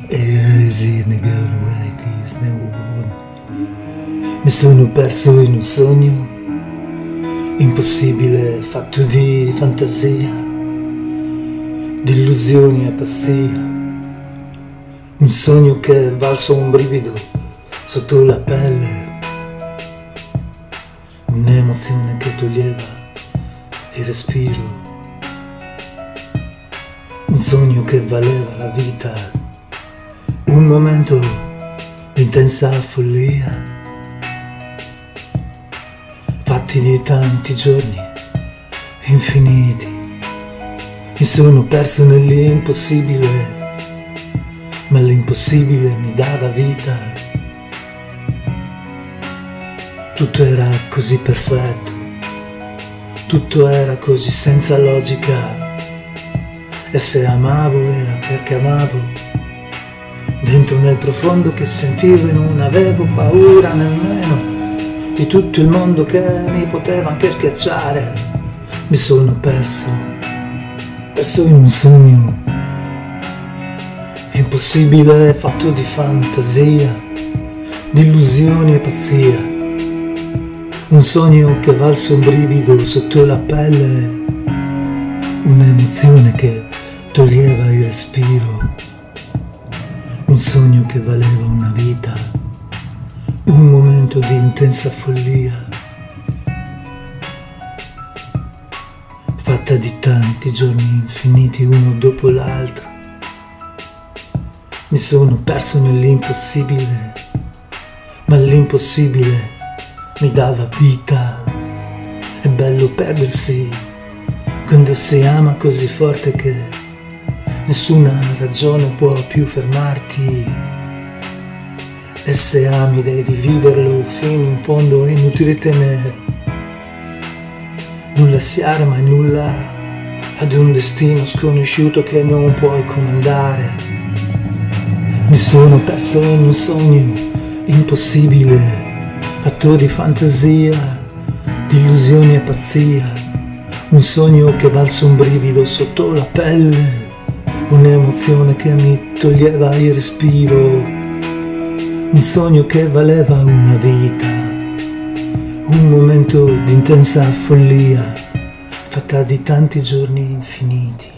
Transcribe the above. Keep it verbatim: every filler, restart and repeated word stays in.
Easy nigga, way is never won. Mi sono perso in un sogno impossibile, fatto di fantasia, di illusioni e pazzia. Un sogno che è valso un brivido sotto la pelle, un'emozione che toglieva il respiro. Un sogno che valeva la vita, un momento di intensa follia, fatti di tanti giorni infiniti. Mi sono perso nell'impossibile, ma l'impossibile mi dava vita. Tutto era così perfetto, tutto era così senza logica. E se amavo era perché amavo, dentro nel profondo che sentivo, e non avevo paura nemmeno di tutto il mondo che mi poteva anche schiacciare. Mi sono perso, perso in un sogno impossibile, fatto di fantasia, di illusioni e pazzia. Un sogno che valse un brivido sotto la pelle, un'emozione che toglieva il respiro. Un sogno che valeva una vita, un momento di intensa follia, fatta di tanti giorni infiniti uno dopo l'altro. Mi sono perso nell'impossibile, ma l'impossibile mi dava vita. È bello perdersi quando si ama così forte che nessuna ragione può più fermarti. E se ami devi viverlo fino in fondo, è inutile temere, non lasciare mai nulla ad un destino sconosciuto che non puoi comandare. Mi sono perso in un sogno impossibile, fatto di fantasia, di illusioni e pazzia. Un sogno che valse un brivido sotto la pelle, un'emozione che mi toglieva il respiro. Un sogno che valeva una vita, un momento di intensa follia, fatta di tanti giorni infiniti.